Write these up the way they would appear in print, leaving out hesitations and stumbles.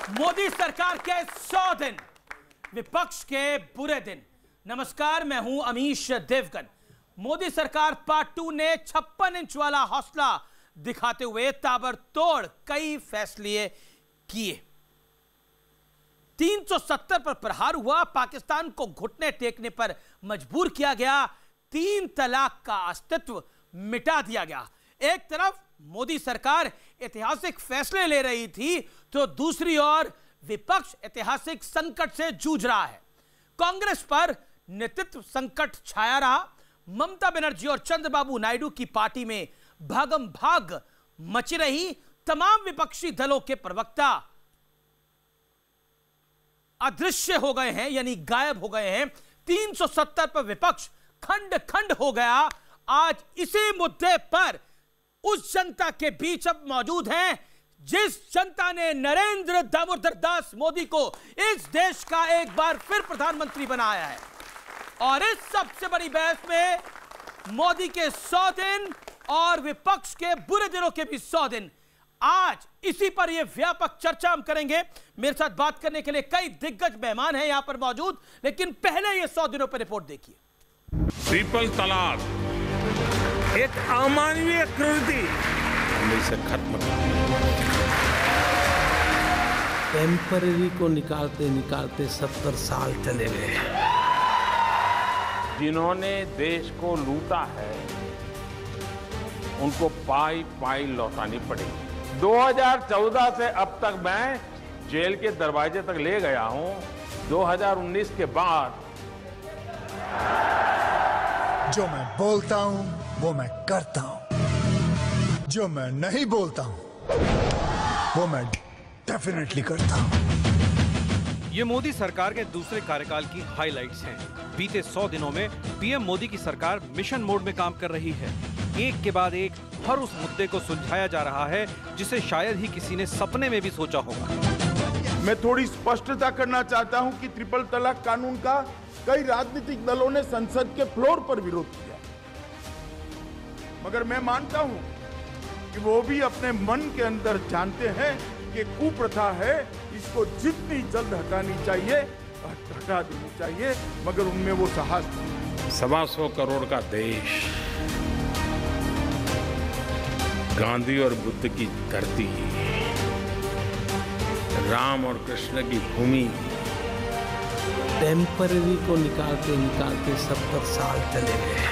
मोदी सरकार के 100 दिन, विपक्ष के बुरे दिन। नमस्कार, मैं हूं अमीश देवगन। मोदी सरकार पार्ट 2 ने 56 इंच वाला हौसला दिखाते हुए ताबड़तोड़ कई फैसले किए। 370 पर प्रहार हुआ, पाकिस्तान को घुटने टेकने पर मजबूर किया गया, 3 तलाक का अस्तित्व मिटा दिया गया। एक तरफ मोदी सरकार ऐतिहासिक फैसले ले रही थी तो दूसरी ओर विपक्ष ऐतिहासिक संकट से जूझ रहा है। कांग्रेस पर नेतृत्व संकट छाया रहा। ममता बनर्जी और चंद्रबाबू नायडू की पार्टी में भागम भाग मची रही। तमाम विपक्षी दलों के प्रवक्ता अदृश्य हो गए हैं, यानी गायब हो गए हैं। 370 पर विपक्ष खंड खंड हो गया। आज इसी मुद्दे पर उस जनता के बीच अब मौजूद हैं जिस जनता ने नरेंद्र दामोदर दास मोदी को इस देश का एक बार फिर प्रधानमंत्री बनाया है। और इस सबसे बड़ी बहस में मोदी के 100 दिन और विपक्ष के बुरे दिनों के भी 100 दिन, आज इसी पर यह व्यापक चर्चा हम करेंगे। मेरे साथ बात करने के लिए कई दिग्गज मेहमान हैं यहां पर मौजूद, लेकिन पहले ये 100 दिनों पर रिपोर्ट देखिए। ट्रिपल तलाक एक अमानवीय कृति, हमें इसे खत्म करना। टेम्पररी को निकालते निकालते 70 साल चले गए। जिन्होंने देश को लूटा है उनको पाई पाई लौटानी पड़ेगी। 2014 से अब तक मैं जेल के दरवाजे तक ले गया हूं। 2019 के बाद जो मैं बोलता हूं वो मैं करता हूं, जो मैं नहीं बोलता हूं वो मैं डेफिनेटली करता हूं। ये मोदी सरकार के दूसरे कार्यकाल की हाइलाइट्स हैं। बीते 100 दिनों में पीएम मोदी की सरकार मिशन मोड में काम कर रही है। एक के बाद एक हर उस मुद्दे को सुलझाया जा रहा है जिसे शायद ही किसी ने सपने में भी सोचा होगा। मैं थोड़ी स्पष्टता करना चाहता हूं कि ट्रिपल तलाक कानून का कई राजनीतिक दलों ने संसद के फ्लोर पर विरोध किया, मगर मैं मानता हूं कि वो भी अपने मन के अंदर जानते हैं कि कुप्रथा है, इसको जितनी जल्द हटानी चाहिए हटा देनी चाहिए, मगर उनमें वो साहस नहीं। 125 करोड़ का देश, गांधी और बुद्ध की धरती, राम और कृष्ण की भूमि, टेम्पररी को निकालते निकालते 70 साल चले गए।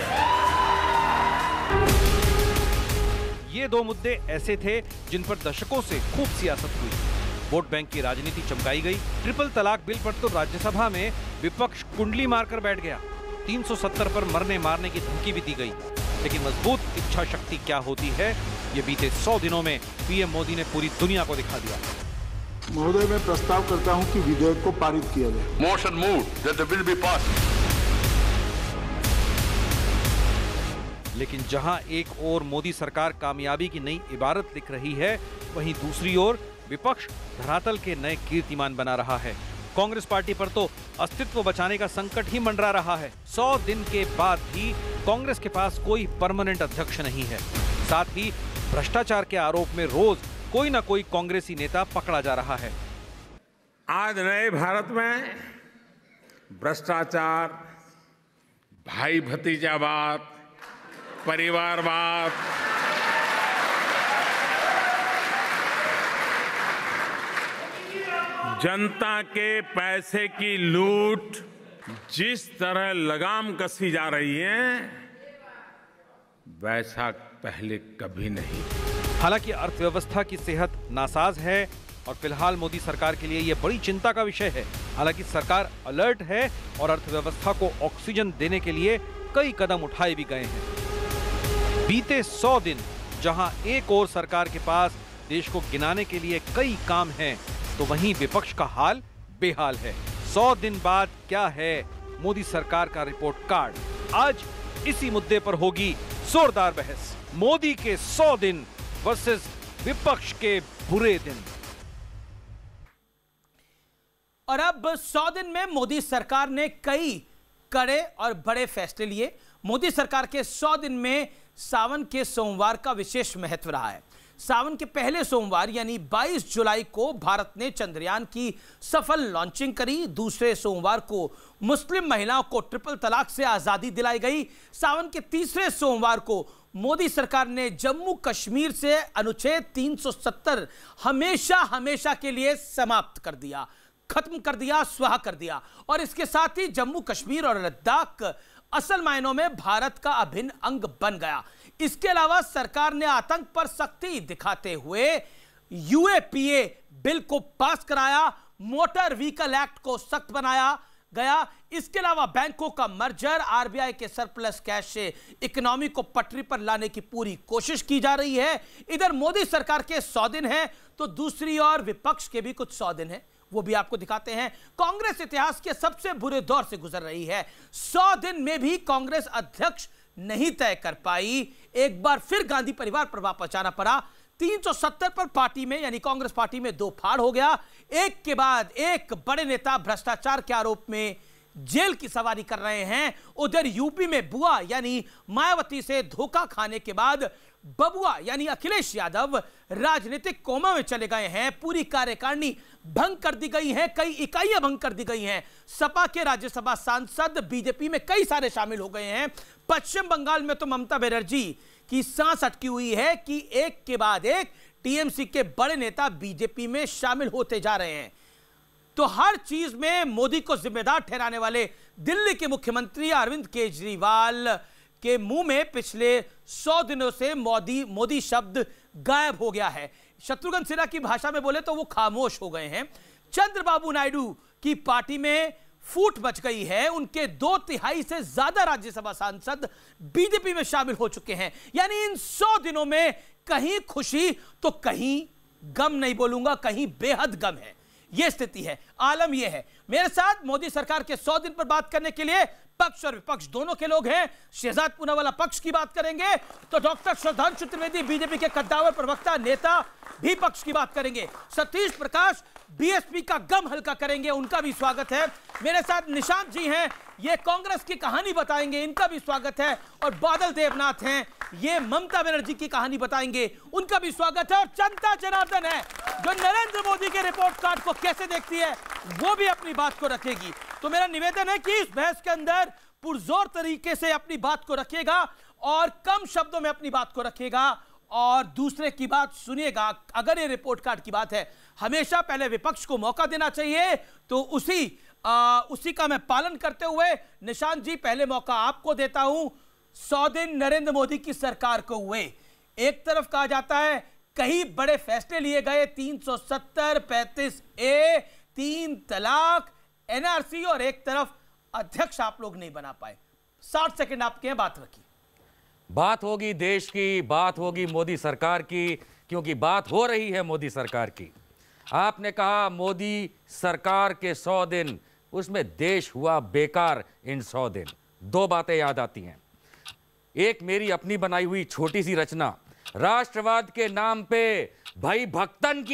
ये 2 मुद्दे ऐसे थे जिन पर दशकों से खूब सियासत हुई। वोट बैंक की राजनीति चमकाई गई। ट्रिपल तलाक बिल पर तो राज्यसभा में विपक्ष कुंडली मारकर बैठ गया। 370 पर मरने मारने की धमकी भी दी गई। लेकिन मजबूत इच्छा शक्ति क्या होती है, ये बीते 100 दिनों में पीएम मोदी ने पूरी दुनिया को दिखा दिया। महोदय, मैं प्रस्ताव करता हूं कि विधेयक को पारित किया जाए। Motion move that the bill be passed. लेकिन जहां एक ओर मोदी सरकार कामयाबी की नई इबारत लिख रही है, वहीं दूसरी ओर विपक्ष धरातल के नए कीर्तिमान बना रहा है। कांग्रेस पार्टी पर तो अस्तित्व बचाने का संकट ही मंडरा रहा है। 100 दिन के बाद भी कांग्रेस के पास कोई परमानेंट अध्यक्ष नहीं है। साथ ही भ्रष्टाचार के आरोप में रोज कोई ना कोई कांग्रेसी नेता पकड़ा जा रहा है। आज नए भारत में भ्रष्टाचार, भाई भतीजावाद, परिवारवाद, जनता के पैसे की लूट जिस तरह लगाम कसी जा रही है, वैसा पहले कभी नहीं। हालांकि अर्थव्यवस्था की सेहत नासाज है और फिलहाल मोदी सरकार के लिए यह बड़ी चिंता का विषय है। हालांकि सरकार अलर्ट है और अर्थव्यवस्था को ऑक्सीजन देने के लिए कई कदम उठाए भी गए हैं। बीते 100 दिन जहां एक और सरकार के पास देश को गिनाने के लिए कई काम हैं, तो वहीं विपक्ष का हाल बेहाल है। 100 दिन बाद क्या है मोदी सरकार का रिपोर्ट कार्ड? आज इसी मुद्दे पर होगी जोरदार बहस। मोदी के 100 दिन वर्सेस विपक्ष के बुरे दिन। और अब 100 दिन में मोदी सरकार ने कई कड़े और बड़े फैसले लिए। मोदी सरकार के 100 दिन में सावन के सोमवार का विशेष महत्व रहा है। सावन के पहले सोमवार यानी 22 जुलाई को भारत ने चंद्रयान की सफल लॉन्चिंग करी। दूसरे सोमवार को मुस्लिम महिलाओं को ट्रिपल तलाक से आजादी दिलाई गई। सावन के तीसरे सोमवार को मोदी सरकार ने जम्मू कश्मीर से अनुच्छेद 370 हमेशा हमेशा के लिए समाप्त कर दिया, खत्म कर दिया, स्वाहा कर दिया। और इसके साथ ही जम्मू कश्मीर और लद्दाख असल मायनों में भारत का अभिन्न अंग बन गया। इसके अलावा सरकार ने आतंक पर सख्ती दिखाते हुए यूएपीए बिल को पास कराया, मोटर व्हीकल एक्ट को सख्त बनाया गया। इसके अलावा बैंकों का मर्जर, आरबीआई के सरप्लस कैश से इकोनॉमी को पटरी पर लाने की पूरी कोशिश की जा रही है। इधर मोदी सरकार के 100 दिन हैं तो दूसरी ओर विपक्ष के भी कुछ 100 दिन हैं, वो भी आपको दिखाते हैं। कांग्रेस इतिहास के सबसे बुरे दौर से गुजर रही है। 100 दिन में भी कांग्रेस अध्यक्ष नहीं तय कर पाई। एक बार फिर गांधी परिवार पर वापस आना पड़ा। 370 पर पार्टी में यानी कांग्रेस पार्टी में दो फाड़ हो गया। एक के बाद एक बड़े नेता भ्रष्टाचार के आरोप में जेल की सवारी कर रहे हैं। उधर यूपी में बुआ यानी मायावती से धोखा खाने के बाद बबुआ यानी अखिलेश यादव राजनीतिक कोमा में चले गए हैं। पूरी कार्यकारिणी भंग कर दी गई है, कई इकाइयां भंग कर दी गई हैं। सपा के राज्यसभा सांसद बीजेपी में कई सारे शामिल हो गए हैं। पश्चिम बंगाल में तो ममता बनर्जी की सांस अटकी हुई है कि एक के बाद एक टीएमसी के बड़े नेता बीजेपी में शामिल होते जा रहे हैं। तो हर चीज में मोदी को जिम्मेदार ठहराने वाले दिल्ली के मुख्यमंत्री अरविंद केजरीवाल के मुंह में पिछले 100 दिनों से मोदी शब्द गायब हो गया है। शत्रुघ्न सिन्हा की भाषा में बोले तो वो खामोश हो गए हैं। चंद्रबाबू नायडू की पार्टी में फूट मच गई है। उनके 2/3 से ज्यादा राज्यसभा सांसद बीजेपी में शामिल हो चुके हैं। यानी इन 100 दिनों में कहीं खुशी तो कहीं गम, नहीं बोलूंगा कहीं बेहद गम है। यह स्थिति है, आलम यह है। मेरे साथ मोदी सरकार के 100 दिन पर बात करने के लिए पक्ष और विपक्ष दोनों के लोग हैं। शहजाद पूनावाला पक्ष की बात करेंगे तो डॉक्टर श्रद्धांशु त्रिवेदी बीजेपी के कद्दावर प्रवक्ता नेता भी पक्ष की बात करेंगे। सतीश प्रकाश बीएसपी का गम हल्का करेंगे, उनका भी स्वागत है। मेरे साथ निशांत जी हैं, ये कांग्रेस की कहानी बताएंगे, इनका भी स्वागत है। और बादल देवनाथ हैं, ये ममता बनर्जी की कहानी बताएंगे, उनका भी स्वागत है। और जनता जनार्दन है जो नरेंद्र मोदी के रिपोर्ट कार्ड को कैसे देखती है, वो भी अपनी बात को रखेगी। तो मेरा निवेदन है कि इस बहस के अंदर पुरजोर तरीके से अपनी बात को रखेगा और कम शब्दों में अपनी बात को रखेगा और दूसरे की बात सुनिएगा। अगर ये रिपोर्ट कार्ड की बात है, हमेशा पहले विपक्ष को मौका देना चाहिए, तो उसी का मैं पालन करते हुए निशांत जी पहले मौका आपको देता हूं। 100 दिन नरेंद्र मोदी की सरकार को हुए। एक तरफ कहा जाता है कई बड़े फैसले लिए गए, 370, 35A, 3 तलाक, एनआरसी, और एक तरफ अध्यक्ष आप लोग नहीं बना पाए। 60 सेकंड आपके हैं, बात रखिए। बात होगी देश की, बात होगी मोदी सरकार की, क्योंकि बात हो रही है मोदी सरकार की। आपने कहा मोदी सरकार के 100 दिन, उसमें देश हुआ बेकार इन 100 दिन। दो बातें याद आती हैं। एक मेरी अपनी बनाई हुई छोटी सी रचना, राष्ट्रवाद के नाम पे भाई भक्तन की